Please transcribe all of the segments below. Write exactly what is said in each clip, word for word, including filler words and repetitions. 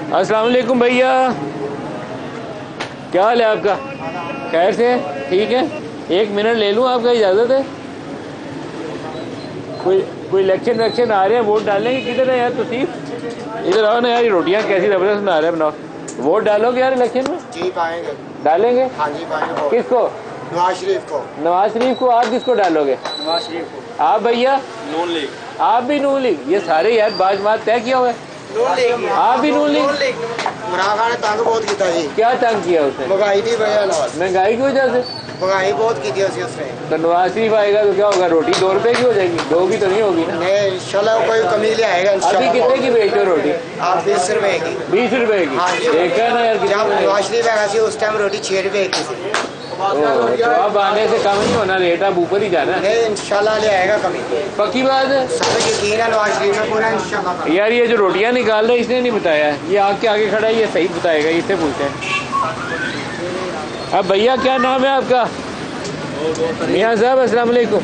अस्सलाम वालेकुम भैया, क्या हाल है आपका? खैर से? ठीक है, एक मिनट ले लूँ आपका, इजाज़त है? कोई कोई इलेक्शन वैक्शन आ रहे हैं, वोट डालेंगे? किधर है यार तसीफ? इधर आओ ना यार, ये रोटियाँ कैसी ज़बरदस्त बना रहे हैं, बनाओ। वोट डालोगे यार इलेक्शन में? जी पाएंगे। डालेंगे? हाँ जी पाएंगे। किसको? नवाज शरीफ को। नवाज शरीफ को। आप किसको डालोगे? नवाज शरीफ को। आप भैया? नून लीग। आप भी नून लीग? ये सारे यार बाज बात तय किया हुआ है। आप भी नून लीग? इमरान खान ने तंग बहुत किया जी। क्या तंग किया उसने? महंगाई की वजह से। महंगाई की वजह से? महंगाई बहुत की थी उसने। तो नवाज शरीफ आएगा तो क्या होगा? रोटी दो रुपए की हो जाएगी? दो की तो नहीं होगी ना? नहीं, इंशाल्लाह कोई कमी ले आएगा। अभी कितने की बेचते हो रोटी? आप बीस रुपए की। बीस रुपए की? हाँ जी। देखा ना यार, जब नवाज शरीफ आया थी उस टाइम रोटी छह रुपए की थी। तो अब आने से कम नहीं होना रेट, अब ऊपर ही जाना है। नहीं, इंशाल्लाह ले आएगा कमी। पक्की बात है? सब यकीन है नवाज शरीफ में पूरा इंशाल्लाह। यार ये जो रोटियां निकाल रहे इसने नहीं बताया, ये आके आगे खड़ा है, ये सही बताएगा, इससे पूछते हैं। अब भैया क्या नाम है आपका? मियाँ साहब अस्सलाम वालेकुम।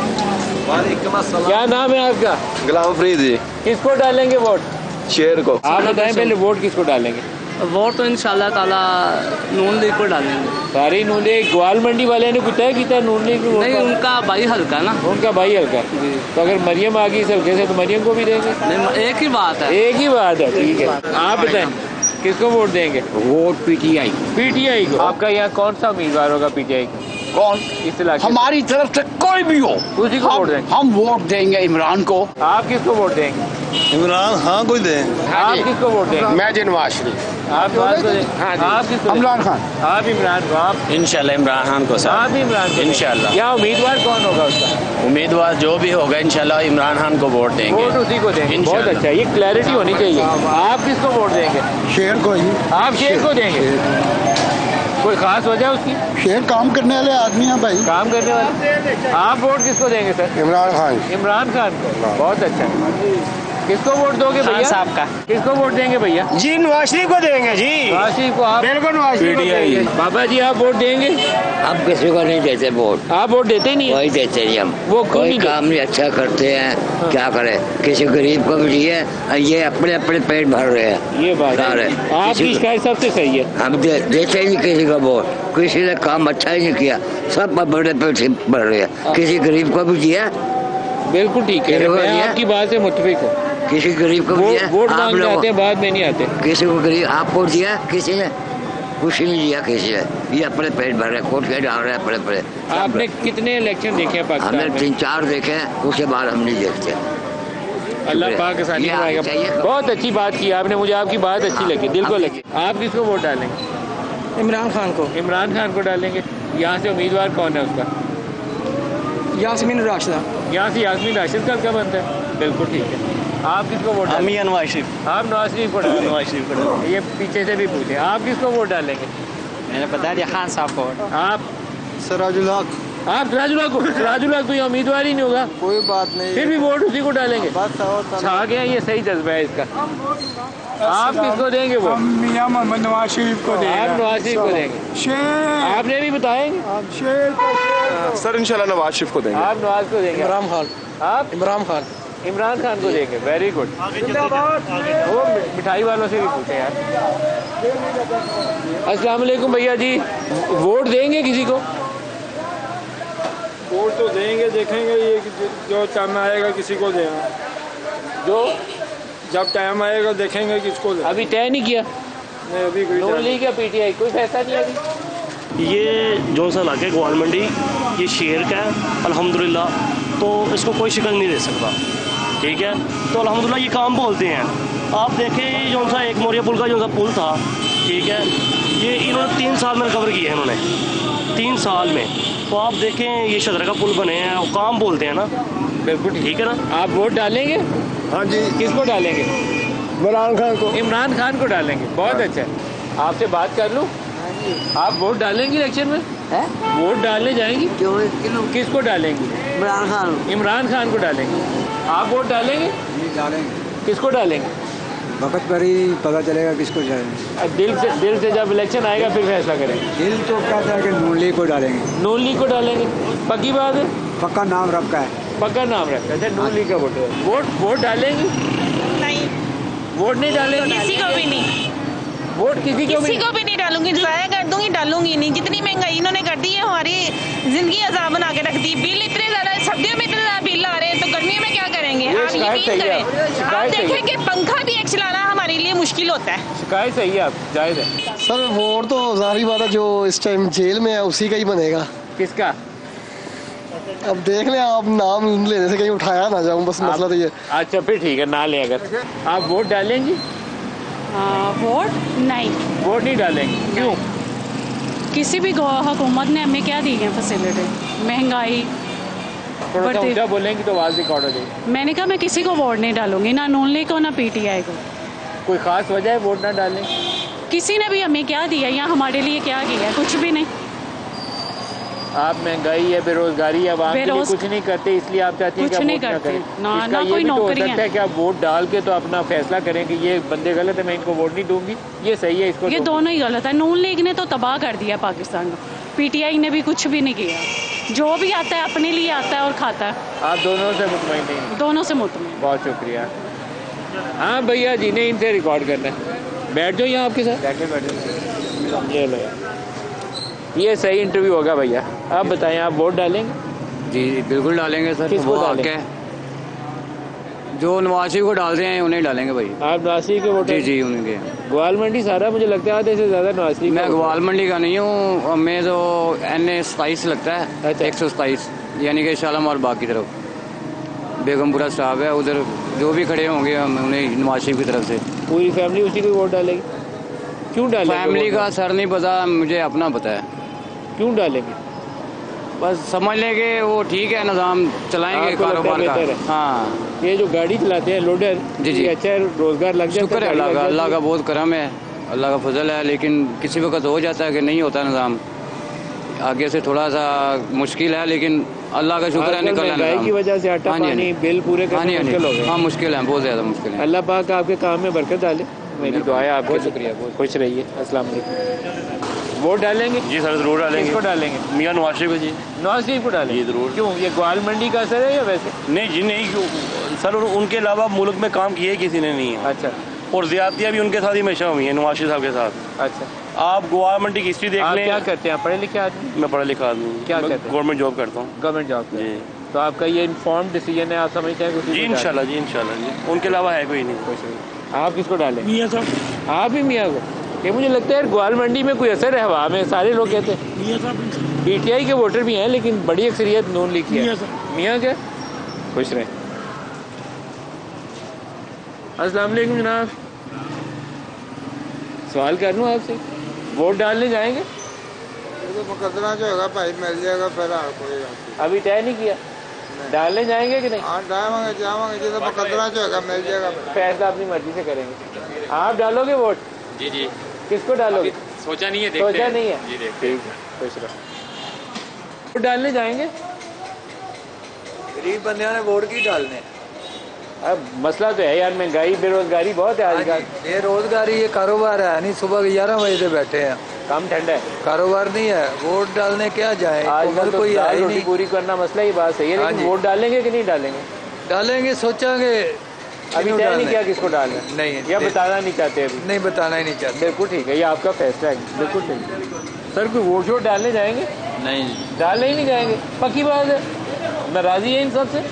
क्या नाम है आपका? गुलाम फरीद जी। किसको डालेंगे वोट? शेर को। आप बताएं पहले, वोट किसको डालेंगे? वोट तो इंशाल्लाह ताला नून लीग को डालेंगे। सारी नून लीग? ग्वाल मंडी वाले ने कुछ तय किया नून लीग? नहीं, उनका भाई हल्का ना। उनका भाई हल्का? तो अगर मरियम आ गई इस हल्के से तो मरियम को भी देंगे? नहीं, एक ही बात है। एक ही बात है, ठीक है। आप बताएं किसको वोट देंगे? Vote PTI. पीटीआई को? आपका यहाँ कौन सा उम्मीदवार होगा पीटीआई? कौन? इस इलाके हमारी तरफ से कोई भी हो, उसी को वोट देंगे। हम वोट देंगे इमरान को। आप किसको वोट देंगे? इमरान हाँ कोई दे। आप किसको वोट देंगे? मैं नवाज शरीफ। आप नवाज को देंगे? आप किसको? इमरान खान। आप इमरान को? आप? इंशाल्लाह इमरान खान को साहब। आप भी इमरान को? इंशाल्लाह। क्या उम्मीदवार कौन होगा उसका? उम्मीदवार जो भी होगा इंशाल्लाह इमरान खान को वोट देंगे। वोट उसी को देंगे? बहुत इंशाल्लाह। अच्छा, ये क्लैरिटी होनी चाहिए। आप किसको वोट देंगे? शेर को ही। आप शेर को देंगे? कोई खास वजह उसकी? शेर काम करने वाले आदमी हैं भाई। काम करने वाले। आप वोट किसको देंगे सर? इमरान खान। इमरान खान को? बहुत अच्छा। किसको वोट दोगे भैया? साहब का। किसको वोट देंगे भैया? जी नवाज शरीफ को देंगे जी। नवाज शरीफ को? आप? बिल्कुल नवाज शरीफ को देंगे। बाबा जी आप वोट देंगे? हम किसी को नहीं देते वोट। आप वोट देते नहीं? कोई देते नहीं हम। वो क्यों कोई नहीं काम नहीं अच्छा करते हैं। हाँ। क्या करे, किसी गरीब को भी दिए, ये अपने अपने पेट भर रहे हैं। ये बात सारे। है, आपकी शिकायत सबसे सही है। हम दे, देते ही नहीं किसी को वोट। किसी ने काम अच्छा ही नहीं किया, सब बड़े पेट भर रहे हैं। किसी गरीब को भी दिया? बिल्कुल ठीक है, किसी को मैं दिया? आपकी बात से मुत्तफिक हूँ। किसी गरीब को भी वोट दिया? वोट आप मांगने लोगों- आते हैं, बाद में नहीं आते। किसी को गरीब आपको दिया? किसी ने कुछ नहीं दिया किसी ने। ये अपने पेट भर रहे हैं, कोट के डाल रहे हैं अपने अपने। आपने कितने इलेक्शन देखे हैं पाकिस्तान हमने में? तीन चार देखे हैं, उसके बाद हम नहीं देखते। अल्लाह पाक आसानी ये आगे कराएगा। चाहिए। बहुत अच्छी बात की आपने, मुझे आपकी बात अच्छी लगी, दिल को लगी। आप किसको वोट डालेंगे? इमरान खान को। इमरान खान को डालेंगे? यहाँ से उम्मीदवार कौन है उसका? यास्मीन राशिदा। यहाँ से यास्मीन राशिद का क्या बनता है? बिल्कुल ठीक है। आप किसको वोट डालेंगे? नवाज शरीफ। आप नवाज शरीफ को डालेंगे? नवाज शरीफ को। ये पीछे से भी पूछे, आप किसको वोट डालेंगे? मैंने बता दिया, खान साहब को। आप? सराजुल हक। आप सिराजुल हक को? सिराजुल हक तो ये उम्मीदवार ही नहीं होगा। कोई बात नहीं। फिर भी वोट उसी को डालेंगे? बस और छा गया, ये सही जज्बा है इसका। आप किसको देंगे वो? मियां मोहम्मद नवाज शरीफ को आप नवाज शरीफ को देंगे? शेर। आपने भी बताएंगे? शेर। सर इंशाल्लाह नवाज शरीफ को देंगे। आप नवाज को देंगे? इमरान खान। आप? इमरान खान। इमरान खान को देंगे? Very good. वो मिठाई वालों से भी पूछे यार। अस्सलाम वालेकुम भैया जी, वोट देंगे किसी को? वोट तो देंगे, देखेंगे ये कि जो टाइम आएगा किसी को देना। जो जब टाइम आएगा देखेंगे किसको देना। अभी तय नहीं किया? नहीं अभी कोई नून टाइम- लीग या पीटीआई, कोई फैसला नहीं अभी? ये जो सा इलाका है ग्वाल मंडी, ये शेर का है अल्हम्दुलिल्लाह, तो इसको कोई शिकन नहीं दे सकता। ठीक है, तो अल्हम्दुलिल्लाह ये काम बोलते हैं। आप देखें जो सा एक मोरिया पुल का जो सा पुल था, ठीक है, ये इन्होंने तीन साल में रिकवर किया है इन्होंने, तीन साल में। तो आप देखें ये शदरा का पुल बने हैं, काम बोलते हैं ना। बिल्कुल ठीक है ना। आप वोट डालेंगे? हाँ जी। किसको डालेंगे? इमरान खान को। इमरान खान को डालेंगे? बहुत अच्छा है। आपसे बात कर लूँ? आप वोट डालेंगे इलेक्शन में? है? वोट डालने जाएंगी? क्यों किलो? किसको डालेंगी? इमरान खान। इमरान खान को डालेंगे? आप वोट डालेंगे? डालेंगे। किसको डालेंगे? वक्त पर ही पता चलेगा किसको जाएंगे। अब दिल से दिल से जब इलेक्शन आएगा फिर फैसला करेंगे। दिल तो कहता है कि नून लीग को डालेंगे। नून लीग को डालेंगे? पक्की बात है? पक्का नाम रखा है। पक्का नाम रखा है? नून लीग का वोट है। वोट वोट डालेंगी? नहीं, वोट नहीं डालेंगे? किसी को भी नहीं। वोट किसी को किसी भी को भी नहीं डालूंगी, जाया कर दूंगी, डालूंगी नहीं। जितनी महंगाई इन्होंने कर दी है, हमारी जिंदगी अजाब बना के रख दी। बिल इतने ज्यादा, सर्दियों में इतने ज्यादा बिल आ रहे हैं, तो गर्मियों में क्या करेंगे? ये आप शिकायत यकीन सही है, करें, आप शिकायत सही है। देखें कि पंखा भी एक चलाना हमारे लिए मुश्किल होता है। शिकायत सही है, आप जायज है। सर वोट तो जाहिर बात है जो इस टाइम जेल में है उसी का ही बनेगा। किसका? अब देख लें, आप नाम लेने से कहीं उठाया ना जाऊं, बस मसला तो ये। अच्छा फिर ठीक है, ना ले। अगर आप वोट डालेंगी? वोट नहीं, वोट नहीं डालेंगे, क्यों? किसी भी हुकूमत ने हमें क्या दी है फैसिलिटी? महंगाई थोड़ा सा बढ़ती- ऊंचा बोलेंगी तो आवाज रिकॉर्ड हो जाएगी। मैंने कहा मैं किसी को वोट नहीं डालूंगी, ना नून लीग को ना पीटीआई को। कोई खास वजह है वोट ना डालने? किसी ने भी हमें क्या दिया या हमारे लिए क्या किया है? कुछ भी नहीं। आप महंगाई है, बेरोजगारी है, आवाम के लिए बेरोज- कुछ नहीं करते, इसलिए आप चाहती हैं कुछ कि आप नहीं वोट ना करते। करें। ना- इसका ना ये कोई भी तो हो नौकरियां। सकता है कि आप वोट डाल के तो अपना फैसला करें कि ये बंदे गलत है, मैं इनको वोट नहीं दूंगी। ये सही है, इसको ये दो। दोनों ही गलत है। नून लीग ने तो तबाह कर दिया पाकिस्तान को, पीटीआई ने भी कुछ भी नहीं किया। जो भी आता है अपने लिए आता है और खाता है। आप दोनों से मुतमईन नहीं? दोनों से मुतमईन। बहुत शुक्रिया। हाँ भैया जी ने इनसे रिकॉर्ड करना है। बैठ जाओ यहाँ आपके साथ। बैठे बैठे ये लो, ये सही इंटरव्यू होगा भैया। आप बताएं, आप वोट डालेंगे? जी बिल्कुल डालेंगे सर। किसको वो डालेंगे? हक है। जो नवाज शरीफ को डाल रहे हैं उन्हें डालेंगे भाई। आप नवाज शरीफ के वोट? जी जी उनके। ग्वाल मंडी सारा मुझे लगता है आधे से ज्यादा नवाज शरीफ। मैं ग्वाल मंडी का नहीं हूँ, हमें तो एन ए सताईस लगता है, एक सौ सताईस यानी कि शालम और बाग की तरफ बेगमपुरा स्टाफ है, उधर जो भी खड़े होंगे हम उन्हें नवाज शरीफ की तरफ से। पूरी फैमिली उसी को वोट डालेगी? क्यों डालेगी? फैमिली का सर नहीं पता, मुझे अपना पता है। क्यों डालेंगे? बस समझ लेंगे वो ठीक है, निज़ाम चलाएंगे आपको लगता है कारोबार का। बेहतर है? हाँ ये जो गाड़ी चलाते हैं लोडर, जी जी ये अच्छा है, रोजगार लग जाता शुक्र है अल्लाह का, अल्लाह का बहुत करम है, अल्लाह का फजल है। लेकिन किसी वक्त हो जाता है कि नहीं होता निज़ाम, आगे से थोड़ा सा मुश्किल है, लेकिन अल्लाह का शुक्र है निकल महंगाई की वजह से आटा पानी बिल पूरे हाँ करना जी मुश्किल हो गया। हाँ मुश्किल है, बहुत ज़्यादा मुश्किल है। अल्लाह पाक आपके काम में बरकत डाले, मेरी दुआ है आपको। बहुत शुक्रिया, बहुत खुश रहिए। अस्सलाम वालेकुम। वोट डालेंगे? जी सर जरूर डालेंगे। किसको डालेंगे? मियाँ नवाज शरीफ जी। नवाज शरीफ को डालेंगे? जी जरूर। क्यों, ये ग्वाल मंडी का असर है या वैसे? नहीं जी नहीं, सर उनके अलावा मुल्क में काम किए किसी ने नहीं है। अच्छा। और ज्यादतियाँ भी उनके साथ ही हमेशा हुई हैं, नवाज शरीफ साहब के साथ। अच्छा, आप गोवा मंडी की हिस्ट्री देख आप लें। क्या करते हैं? पढ़े लिखे आदमी? मैं पढ़ा लिखा आदमी हूँ। क्या मैं करते हैं? गवर्नमेंट जॉब करता हूँ। गवर्नमेंट जॉब जी तो आपका ये इन्फॉर्म डिसीजन है, आप समझते हैं कि जी इंशाल्लाह जी इंशाल्लाह जी, उनके अलावा है कोई नहीं। आप किसको डालें? मियाँ साहब। आप ही मियाँ को? ये मुझे लगता है ग्वाल मंडी में कोई असर है हवा में, सारे लोग कहते हैं। मियाँ साहब। पीटीआई के वोटर भी हैं, लेकिन बड़ी अक्सरियत नून लीग की है। मियाँ साहब। मियाँ क्या? खुश रहें। अस्सलाम वालेकुम जनाब, सवाल कर लूँ आपसे, वोट डालने जाएंगे? तो मुकदमा जो होगा भाई मिल जाएगा, फिर कोई अभी तय नहीं किया, डालने जाएंगे कि नहीं? हाँ जाएंगे जाएंगे, जो मुकदमा जो होगा मिल जाएगा। फैसला अपनी मर्जी से करेंगे। आप डालोगे वोट? जी जी। किसको डालोगे? सोचा नहीं है, देखते सोचा हैं। नहीं है? जी देखते हैं। ठीक है, खुश रहो। वोट डालने जाएंगे? गरीब बंदे ने वोट की डालने। अब मसला तो है यार, महंगाई बेरोजगारी बहुत है आजकल। ये रोजगारी ये कारोबार है नहीं, सुबह ग्यारह बजे से बैठे हैं, काम ठंडा है, कारोबार नहीं है। वोट डालने क्या जाए, आजकल तो कोई दाल आए रोटी नहीं। पूरी करना मसला, ही बात सही है, हाँ लेकिन जी। वोट डालेंगे कि नहीं डालेंगे? डालेंगे, सोचांगे। अभी क्यों तय नहीं डालने? किया किसको डालना है? नहीं या नहीं, बताना नहीं चाहते अभी? नहीं बताना ही नहीं चाहते। बिल्कुल ठीक है, ये आपका फैसला है, बिल्कुल ठीक है। सर कोई वोट वोट डालने जाएंगे? नहीं डालने ही नहीं जाएंगे, पक्की बात है। नाराजी है इन सबसे?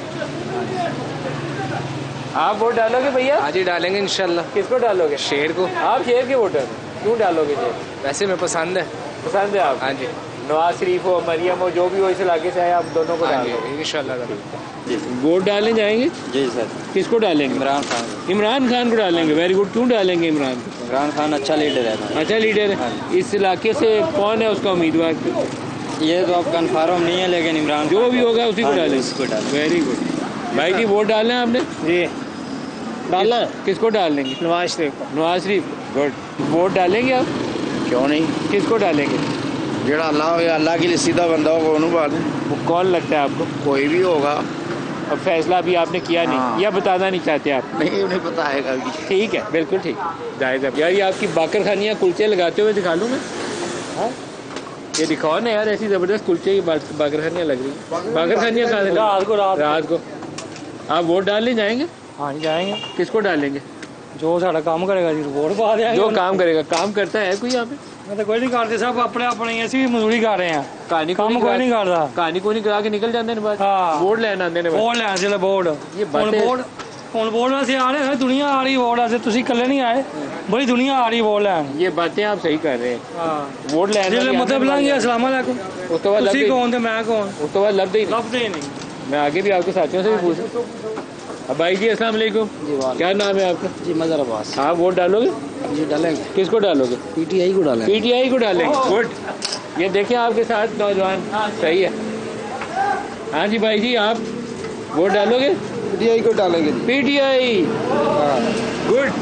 आप वोट डालोगे भैया? आज ही डालेंगे इंशाल्लाह। किसको डालोगे? शेर को। आप शेर के वोटर हैं, क्यों डालोगे शेर? वैसे में पसंद है। पसंद है आप? हाँ जी। नवाज शरीफ हो, मरियम हो, जो भी हो इस इलाके से आए, आप दोनों को हाँ डाल जी दो। इंशाल्लाह। वोट डालने जाएंगे? जी सर। किसको डालेंगे? इमरान खान। इमरान खान को डालेंगे, वेरी गुड। क्यों डालेंगे इमरान को? इमरान खान अच्छा लीडर है। अच्छा लीडर है। इस इलाके से कौन है उसका उम्मीदवार? ये तो अब कंफर्म नहीं है, लेकिन इमरान जो भी होगा उसी को हाँ जी, डालेंगे। उसको डालेंगे। वेरी गुड भाई जी। वोट डालना है आपने? जी डालना है। किसको डालेंगे? नवाज शरीफ को। नवाज शरीफ, गुड। वोट डालेंगे आप? क्यों नहीं, किसको डालेंगे? जेड़ा अल्लाह अल्लाह के लिए सीधा बंदा होगा उन्होंने बात। वो कौन लगता है आपको? कोई भी होगा। अब फैसला अभी आपने किया नहीं, हाँ। या बताना नहीं चाहते आप? नहीं उन्हें पता है कभी। ठीक है, बिल्कुल ठीक, जायज़ है यार। ये आपकी बाकर खानियाँ कुलचे लगाते हुए दिखा लूँ मैं? हाँ ये दिखाओ ना यार, ऐसी ज़बरदस्त कुलचे की बाकर खानियाँ लग रही हैं। बाकर खानियाँ कहाँ से? रात को रात रात को। आप वोट डालने जाएंगे? हाँ जाएंगे। किसको डालेंगे? जो साडा काम करेगा जी वोट पा देंगे जो काम करेगा, काम करता है कोई यहाँ पे? मैं तो कोई नहीं करते, सब अपने अपने ਅਸੀਂ ਵੀ ਮਜ਼ਦੂਰੀ ਕਰ ਰਹੇ ਆ, कहानी को ਕੰਮ नहीं ਕੋਈ करा- ਨਹੀਂ करता। कहानी को नहीं करा के निकल जाते हैं बाद हाँ। वोट लेना आते हैं ਵੋਟ ਲੈਣ ਸੀ ਵੋਟ ये ਹੁਣ बातें ਵੋਟ ਹੁਣ ਵੋਟ ਵਾਸਤੇ ਆ ਰਹੇ ਹੋ, ਦੁਨੀਆ ਆ ਰਹੀ ਵੋਟ ਵਾਸਤੇ, ਤੁਸੀਂ ਇਕੱਲੇ ਨਹੀਂ ਆਏ, ਬੜੀ ਦੁਨੀਆ ਆ ਰਹੀ ਵੋਟ ਲੈਣ। ये बातें आप सही कर रहे हैं। ਹਾਂ वोट लेना ਜਿਹੜੇ ਮਤਲਬ ਲਾਂਗੇ ਅਸਲਾਮ ਵਾਲੇਕੁਮ, उस तो बाद ਤੁਸੀਂ लभदे- ਕੌਣ ਤੇ ਮੈਂ ਕੌਣ, उस तो बाद लभदे ही नहीं। ਲੱਭਦੇ ਹੀ नहीं। मैं आगे भी आपके साथियों से भी पूछूं। अब भाई जी अस्सलाम वालेकुम, क्या नाम है आपका? जी मजहर अब्बास। आप वोट डालोगे? जी डालेंगे, किसको डालोगे? पीटीआई को डालेंगे। पीटीआई को डालेंगे। गुड। ये देखिए आपके साथ नौजवान, सही है। हाँ जी भाई जी, आप वोट डालोगे? पीटीआई को डालेंगे जी। पीटीआई। गुड।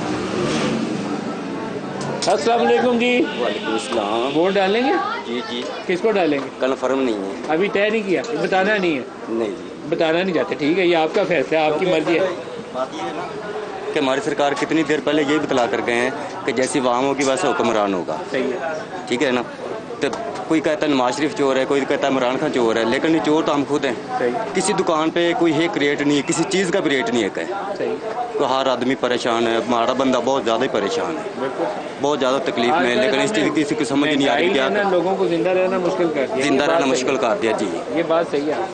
अस्सलाम वालेकुम जी, वालेकुम वोट डालेंगे? जी जी किसको डालेंगे? कन्फर्म नहीं है। अभी तय नहीं किया, बताना नहीं है? नहीं जी, बताना नहीं चाहते, ठीक है, ये आपका फैसला है, आपकी मर्जी है। कि हमारी सरकार कितनी देर पहले ये बतला कर गए हैं कि जैसी वाम होगी वैसा हुक्मरान होगा। सही है। ठीक है ना, तो कोई कहता है नवाज शरीफ चोर है, कोई कहता है इमरान खान चोर है, लेकिन ये चोर तो हम खुद हैं। सही। किसी दुकान पे कोई एक रेट नहीं है, किसी चीज़ का भी रेट नहीं है कहीं। सही। तो हर आदमी परेशान है, हमारा बंदा बहुत ज़्यादा ही परेशान है, बहुत ज़्यादा तकलीफ में है, लेकिन इस चीज़ की किसी को समझ नहीं आ रही क्या महंगाई ने लोगों को जिंदा रहना मुश्किल कर दिया। जिंदा ये बात रहना सही मुश्किल है। कर दिया जी। ये बात सही है।